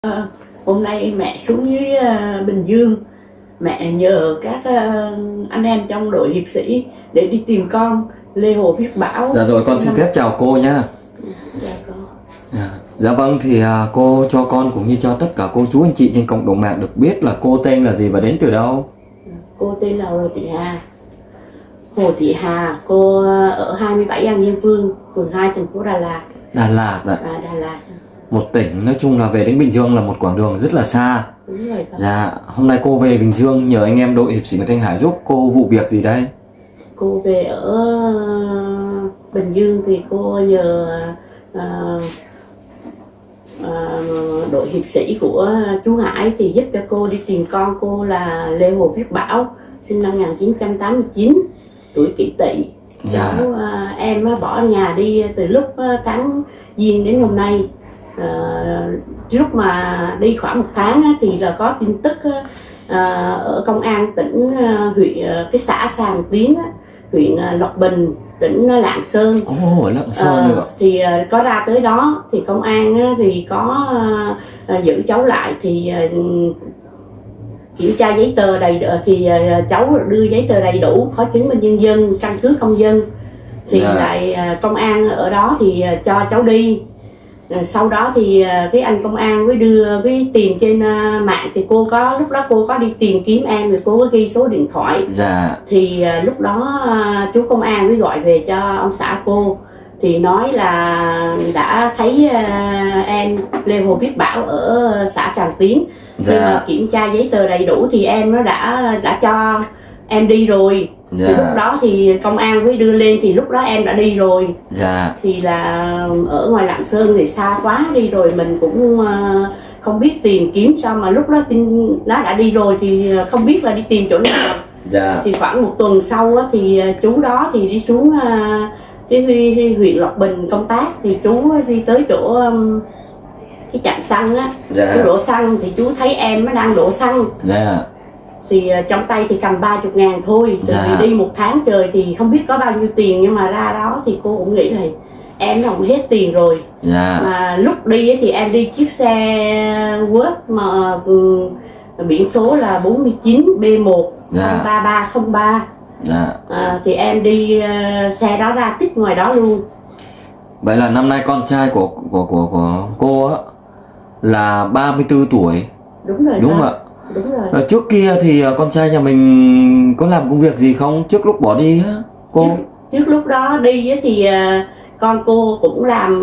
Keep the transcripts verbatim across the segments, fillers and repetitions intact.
À, hôm nay mẹ xuống dưới uh, Bình Dương, mẹ nhờ các uh, anh em trong đội hiệp sĩ để đi tìm con Lê Hồ Viết Bảo. Dạ rồi, con xin phép chào cô nhá. Dạ con. Dạ, dạ vâng, thì à, cô cho con cũng như cho tất cả cô chú anh chị trên cộng đồng mạng được biết là cô tên là gì và đến từ đâu. Cô tên là Hồ Thị Hà. Hồ Thị Hà, cô ở hai mươi bảy An Diên Phương, phường hai, thành phố Đà Lạt. Đà Lạt ạ. À, Đà Lạt. Một tỉnh, nói chung là về đến Bình Dương là một quãng đường rất là xa. Đúng rồi con. Dạ, hôm nay cô về Bình Dương nhờ anh em đội hiệp sĩ Nguyễn Thanh Hải giúp cô vụ việc gì đây? Cô về ở Bình Dương thì cô nhờ uh, uh, đội hiệp sĩ của chú Hải thì giúp cho cô đi tìm con cô là Lê Hồ Viết Bảo, sinh năm một nghìn chín trăm tám mươi chín, tuổi Kỷ Tỵ. Dạ. Cháu, uh, em bỏ nhà đi từ lúc uh, tháng Giêng đến hôm nay. Uh, lúc mà đi khoảng một tháng á, thì là có tin tức á, uh, ở công an tỉnh uh, huyện uh, cái xã Sàm Tiến á, huyện uh, Lộc Bình, tỉnh Lạng Sơn. Ồ, oh, Lạng Sơn uh, nữa. Thì uh, có ra tới đó thì công an á, thì có uh, uh, giữ cháu lại thì uh, kiểm tra giấy tờ đầy đủ, thì uh, cháu đưa giấy tờ đầy đủ, có chứng minh nhân dân, căn cước công dân thì Yeah. lại uh, công an ở đó thì uh, cho cháu đi. Sau đó thì cái anh công an mới đưa cái tìm trên mạng thì cô có lúc đó cô có đi tìm kiếm em, thì cô có ghi số điện thoại. Dạ. Thì lúc đó chú công an mới gọi về cho ông xã cô thì nói là đã thấy em Lê Hồ Viết Bảo ở xã Sàm Tiến. Dạ. Khi mà kiểm tra giấy tờ đầy đủ thì em nó đã đã cho em đi rồi. Dạ. Thì lúc đó thì công an mới đưa lên thì lúc đó em đã đi rồi. Dạ. Thì là ở ngoài Lạng Sơn thì xa quá đi rồi mình cũng uh, không biết tìm kiếm sao mà lúc đó tin nó đã đi rồi thì không biết là đi tìm chỗ nào. Dạ. Thì khoảng một tuần sau á, thì chú đó thì đi xuống uh, cái huyện Lộc Bình công tác thì chú đi tới chỗ um, cái trạm xăng á. Dạ. Chú đổ xăng thì chú thấy em nó đang đổ xăng. Dạ. Thì uh, trong tay thì cầm ba mươi ngàn thôi. Từ dạ. Vì đi một tháng trời thì không biết có bao nhiêu tiền, nhưng mà ra đó thì cô cũng nghĩ là em nó không hết tiền rồi. Dạ. Mà lúc đi ấy, thì em đi chiếc xe Quớt mà um, biển số là bốn mươi chín B một dạ. ba ba không ba. Dạ. À, thì em đi uh, xe đó ra tích ngoài đó luôn. Vậy là năm nay con trai của của của, của cô á là ba mươi tư tuổi. Đúng rồi. Đúng không ạ? Đúng rồi. À, trước kia thì con trai nhà mình có làm công việc gì không trước lúc bỏ đi á cô? Trước, trước lúc đó đi á thì uh, con cô cũng làm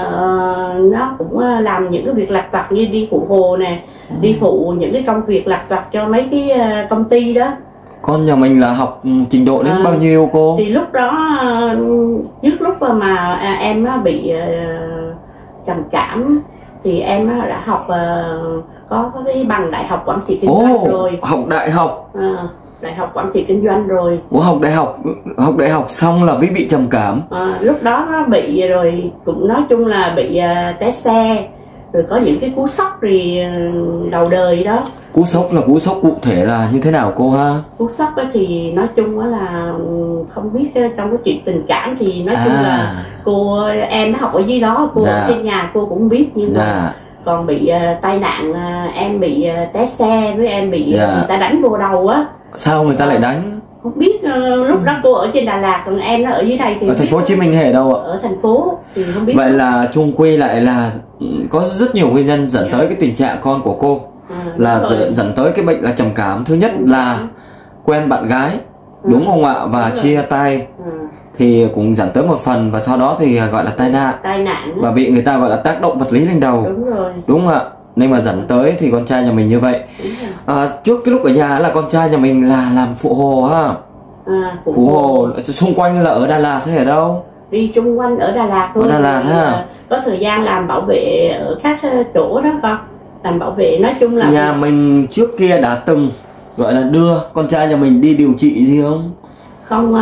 uh, nó cũng uh, làm những cái việc lặt vặt như đi phụ hồ nè, ừ. Đi phụ những cái công việc lặt vặt cho mấy cái uh, công ty đó. Con nhà mình là học trình độ đến à, bao nhiêu cô? Thì lúc đó uh, trước lúc mà uh, em nó bị uh, trầm cảm thì em nó đã học uh, có cái bằng đại học quản trị kinh doanh. Ồ, rồi. Học đại học. À, đại học quản trị kinh doanh rồi. Ủa, học đại học học đại học xong là mới bị trầm cảm. À, lúc đó nó bị rồi, cũng nói chung là bị uh, té xe, rồi có những cái cú sốc rồi uh, đầu đời đó. Cú sốc là cú sốc cụ thể là như thế nào cô ha? Cú sốc thì nói chung là không biết trong cái chuyện tình cảm thì nói à. chung là cô em nó học ở dưới đó, cô dạ. ở trên nhà cô cũng biết, nhưng dạ. mà còn bị uh, tai nạn, uh, em bị uh, té xe với em bị yeah. người ta đánh vô đầu á. Sao người ta lại đánh? Không biết, uh, lúc đó cô ở trên Đà Lạt còn em nó ở dưới đây thì ở thành phố Hồ Chí Minh hay ở đâu ạ? Ở thành phố thì không biết. Vậy là chung quy lại là có rất nhiều nguyên nhân dẫn yeah. tới cái tình trạng con của cô à, là dẫn tới cái bệnh là trầm cảm. Thứ nhất đúng là rồi. Quen bạn gái, ừ. đúng không ạ? Và đúng chia rồi. tay. Ừ. Thì cũng dẫn tới một phần, và sau đó thì gọi là tai nạn, tai nạn và bị người ta gọi là tác động vật lý lên đầu. Đúng rồi. Đúng không ạ? Nên mà dẫn tới thì con trai nhà mình như vậy. À, trước cái lúc ở nhà là con trai nhà mình là làm phụ hồ ha. À, phụ, phụ hồ. hồ xung quanh là ở Đà Lạt hay ở đâu? Đi xung quanh ở Đà Lạt thôi. Ở Đà Lạt ha. Có thời gian làm bảo vệ ở các chỗ đó con. Làm bảo vệ, nói chung là nhà mình trước kia đã từng gọi là đưa con trai nhà mình đi điều trị gì không? Không,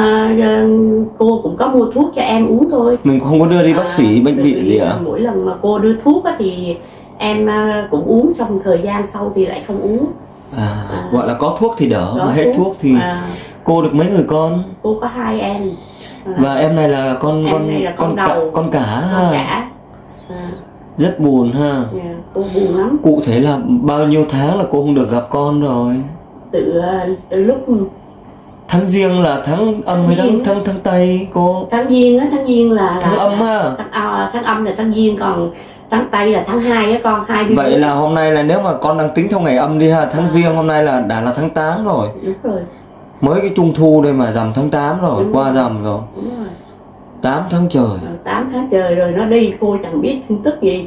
uh, cô cũng có mua thuốc cho em uống thôi. Mình không có đưa đi bác sĩ, à, bệnh viện gì ạ? Mỗi lần mà cô đưa thuốc á, thì em uh, cũng uống, xong thời gian sau thì lại không uống. À, à, gọi là có thuốc thì đỡ, mà hết thuốc, thuốc thì à, cô được mấy người con? Cô có hai em. À, và em này là con em con này là con, con đầu, cả, con cả. Con cả. À. Rất buồn ha. Yeah, cô buồn lắm. Cụ thể là bao nhiêu tháng là cô không được gặp con rồi? Từ từ lúc tháng Giêng là tháng âm hay tháng tháng tháng Tây cô? Tháng Giêng á, tháng Giêng là tháng là, âm ha. Tháng, à, tháng âm là tháng Giêng, còn tháng Tây là tháng hai á con. Hai vậy là hôm nay là nếu mà con đang tính theo ngày âm đi ha, tháng à. Giêng hôm nay là đã là tháng tám rồi. Đúng rồi. Mới cái trung thu đây mà rằm tháng tám rồi. Đúng qua rằm rồi. Đúng rồi. tám tháng trời. tám tháng trời rồi nó đi, cô chẳng biết tin tức gì.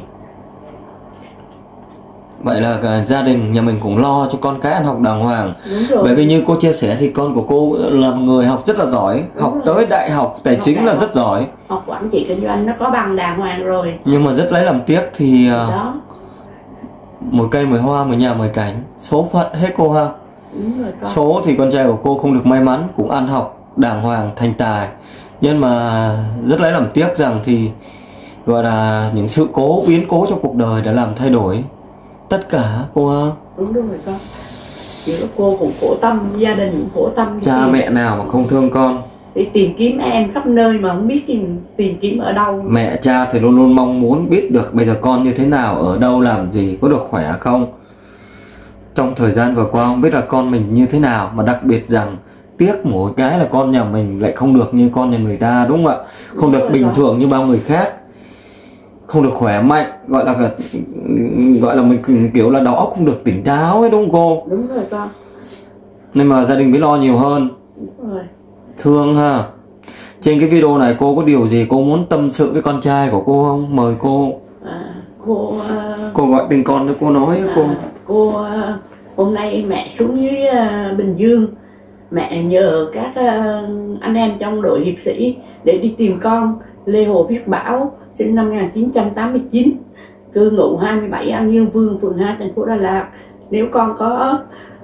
Vậy là gia đình nhà mình cũng lo cho con cái ăn học đàng hoàng. Bởi vì như cô chia sẻ thì con của cô là một người học rất là giỏi. Đúng học rồi. Tới đại học tài học chính đại là học. Rất giỏi. Học quản trị kinh doanh nó có bằng đàng hoàng rồi. Nhưng mà rất lấy làm tiếc thì đó. Mỗi cây mỗi hoa, mỗi nhà mỗi cảnh. Số phận hết cô ha. Đúng rồi, con. Số thì con trai của cô không được may mắn, cũng ăn học đàng hoàng thành tài. Nhưng mà rất lấy làm tiếc rằng thì gọi là những sự cố biến cố trong cuộc đời đã làm thay đổi tất cả cô ha. Đúng rồi con. Chỉ có cô cũng khổ tâm, gia đình cũng khổ tâm. Cha tìm... mẹ nào mà không thương con. Để tìm kiếm em khắp nơi mà không biết tìm, tìm kiếm ở đâu. Mẹ cha thì luôn luôn mong muốn biết được bây giờ con như thế nào, ở đâu, làm gì, có được khỏe không. Trong thời gian vừa qua không biết là con mình như thế nào, mà đặc biệt rằng tiếc mỗi cái là con nhà mình lại không được như con nhà người ta, đúng không ạ? Không được bình thường như bao người khác, không được khỏe mạnh, gọi là gọi là mình kiểu là đầu óc không được tỉnh táo ấy, đúng không cô? Đúng rồi con. Nên mà gia đình mới lo nhiều hơn. Đúng rồi. Thương ha. Trên cái video này cô có điều gì cô muốn tâm sự với con trai của cô không? Mời cô. À, cô uh, cô gọi tên con cho cô nói à, cô. Cô uh, hôm nay mẹ xuống dưới uh, Bình Dương, mẹ nhờ các uh, anh em trong đội hiệp sĩ để đi tìm con. Lê Hồ Viết Bảo sinh năm một nghìn chín trăm tám mươi chín, cư ngụ hai mươi bảy An Dương Vương, phường hai, thành phố Đà Lạt. Nếu con có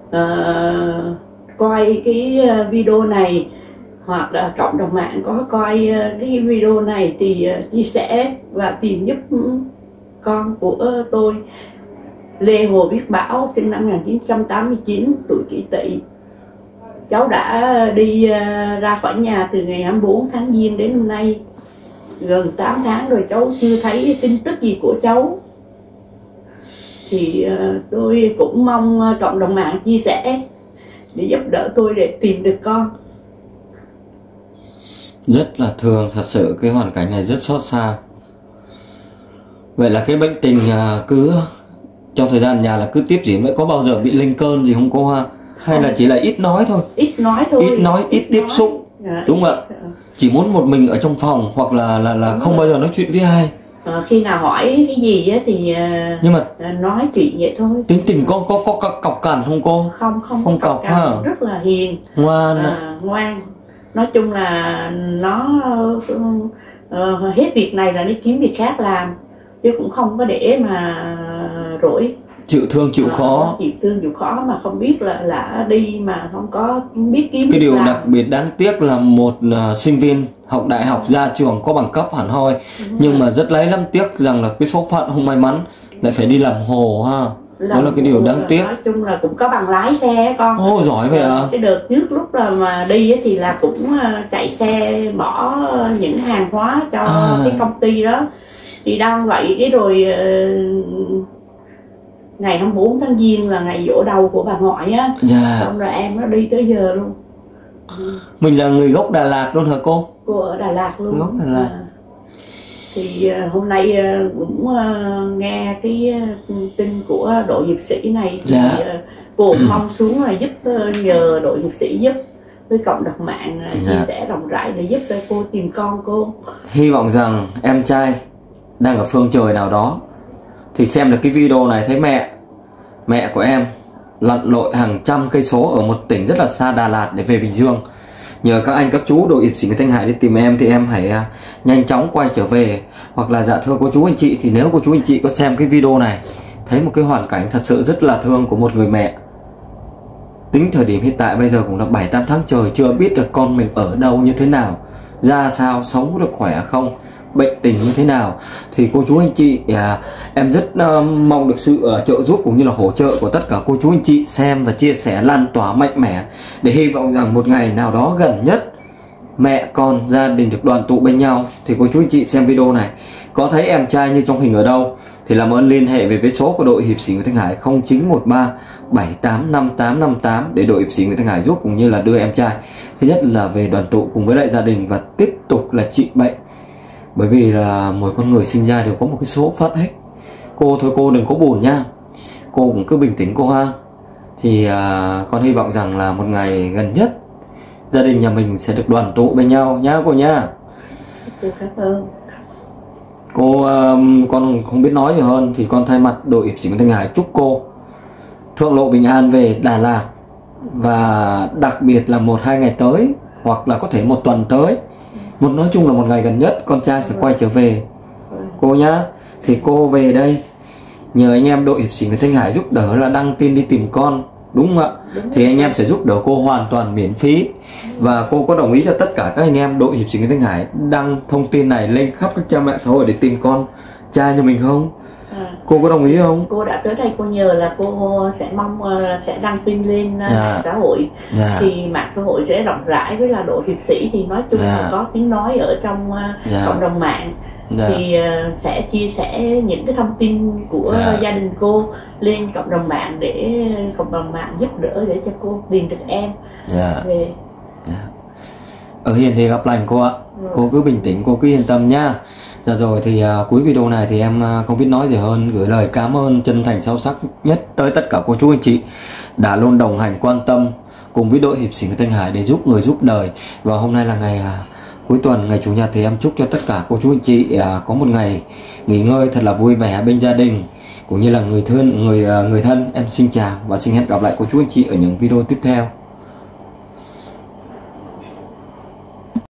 uh, coi cái video này hoặc là cộng đồng mạng có coi cái video này thì uh, chia sẻ và tìm giúp con của tôi, Lê Hồ Viết Bảo sinh năm một nghìn chín trăm tám mươi chín, tuổi Kỷ Tỵ. Cháu đã đi uh, ra khỏi nhà từ ngày hai mươi bốn tháng Giêng đến hôm nay, gần tám tháng rồi cháu chưa thấy tin tức gì của cháu. Thì uh, tôi cũng mong uh, cộng đồng mạng chia sẻ để giúp đỡ tôi để tìm được con. Rất là thương, thật sự cái hoàn cảnh này rất xót xa. Vậy là cái bệnh tình uh, cứ trong thời gian nhà là cứ tiếp diễn, vậy có bao giờ bị lên cơn gì không cô ha? Hay không. Là chỉ là ít nói thôi? Ít nói thôi. Ít nói, ít, ít tiếp nói. Xúc. À, đúng không ạ? Chỉ muốn một mình ở trong phòng hoặc là là là đúng không rồi. Bao giờ nói chuyện với ai. À, khi nào hỏi cái gì á thì uh, nhưng mà nói chuyện vậy thôi. Tính tình có có có, có cọc cằn không cô? Không không không cọc ha. Rất là hiền, ngoan. À, ngoan. Nói chung là nó uh, hết việc này là đi kiếm việc khác làm, chứ cũng không có để mà rỗi. Chịu thương chịu à, khó. Chịu thương chịu khó mà không biết là là đi mà không có biết kiếm. Cái điều làm. Đặc biệt đáng tiếc là một uh, sinh viên học đại học ra trường có bằng cấp hẳn hoi, đúng nhưng rồi. Mà rất lấy lắm tiếc rằng là cái số phận không may mắn lại phải đi làm hồ ha. Làm đó là cái điều đáng tiếc. Nói chung là cũng có bằng lái xe con. Ồ giỏi vậy à. Cái đợt trước lúc là mà đi thì là cũng chạy xe bỏ những hàng hóa cho à. Cái công ty đó. Thì đang vậy cái rồi ngày hai mươi bốn tháng Giêng là ngày giỗ đầu của bà ngoại á. Dạ. Xong rồi em nó đi tới giờ luôn. Mình là người gốc Đà Lạt luôn hả cô? Cô ở Đà Lạt luôn. Gốc Đà Lạt. À. Thì uh, hôm nay uh, cũng uh, nghe cái uh, tin của đội hiệp sĩ này thì dạ. uh, cô cũng mong xuống là giúp uh, nhờ đội hiệp sĩ giúp với cộng đồng mạng uh, dạ. chia sẻ rộng rãi để giúp cho cô tìm con cô. Hy vọng rằng em trai đang ở phương trời nào đó thì xem được cái video này thấy mẹ mẹ của em lặn lội hàng trăm cây số ở một tỉnh rất là xa Đà Lạt để về Bình Dương. Nhờ các anh các chú đội hiệp sĩ người Thanh Hải đi tìm em thì em hãy uh, nhanh chóng quay trở về. Hoặc là dạ thưa cô chú anh chị, thì nếu cô chú anh chị có xem cái video này thấy một cái hoàn cảnh thật sự rất là thương của một người mẹ, tính thời điểm hiện tại bây giờ cũng là bảy tám tháng trời chưa biết được con mình ở đâu, như thế nào, ra sao, sống có được khỏe không, bệnh tình như thế nào, thì cô chú anh chị à, em rất uh, mong được sự uh, trợ giúp cũng như là hỗ trợ của tất cả cô chú anh chị xem và chia sẻ lan tỏa mạnh mẽ, để hy vọng rằng một ngày nào đó gần nhất mẹ con gia đình được đoàn tụ bên nhau. Thì cô chú anh chị xem video này có thấy em trai như trong hình ở đâu thì làm ơn liên hệ về với số của đội hiệp sĩ Nguyễn Thanh Hải không chín một ba bảy tám năm tám năm tám để đội hiệp sĩ Nguyễn Thanh Hải giúp, cũng như là đưa em trai thứ nhất là về đoàn tụ cùng với lại gia đình và tiếp tục là trị bệnh. Bởi vì là mỗi con người sinh ra đều có một cái số phận hết. Cô thôi cô đừng có buồn nha, cô cũng cứ bình tĩnh cô ha. Thì à, con hy vọng rằng là một ngày gần nhất gia đình nhà mình sẽ được đoàn tụ bên nhau nhá cô nha. Cô cảm ơn. Cô um, con không biết nói gì hơn thì con thay mặt đội hiệp sĩ Nguyễn Thanh Hải chúc cô thượng lộ bình an về Đà Lạt, và đặc biệt là một hai ngày tới hoặc là có thể một tuần tới, một nói chung là một ngày gần nhất con trai sẽ quay trở về cô nhá. Thì cô về đây nhờ anh em đội hiệp sĩ Nguyễn Thanh Hải giúp đỡ là đăng tin đi tìm con, đúng không ạ? Đúng. Thì anh em sẽ giúp đỡ cô hoàn toàn miễn phí, và cô có đồng ý cho tất cả các anh em đội hiệp sĩ Nguyễn Thanh Hải đăng thông tin này lên khắp các trang mạng xã hội để tìm con trai nhà mình không? À, cô có đồng ý không? Cô đã tới đây cô nhờ là cô sẽ mong uh, sẽ đăng tin lên uh, yeah. mạng xã hội, yeah. thì mạng xã hội sẽ rộng rãi, với là đội hiệp sĩ thì nói chung yeah. là có tiếng nói ở trong uh, yeah. cộng đồng mạng. Yeah. Thì uh, sẽ chia sẻ những cái thông tin của yeah. gia đình cô lên cộng đồng mạng để cộng đồng mạng giúp đỡ để cho cô tìm được em yeah. về. Yeah. Ở Hiền thì gặp lành cô ạ. Rồi. Cô cứ bình tĩnh, cô cứ yên tâm nhá. Dạ rồi thì uh, cuối video này thì em uh, không biết nói gì hơn, gửi lời cảm ơn chân thành sâu sắc nhất tới tất cả cô chú anh chị đã luôn đồng hành quan tâm cùng với đội hiệp sĩ Nguyễn Thanh Hải để giúp người giúp đời. Và hôm nay là ngày uh, cuối tuần, ngày chủ nhật, thì em chúc cho tất cả cô chú anh chị uh, có một ngày nghỉ ngơi thật là vui vẻ bên gia đình cũng như là người thân người uh, người thân. Em xin chào và xin hẹn gặp lại cô chú anh chị ở những video tiếp theo.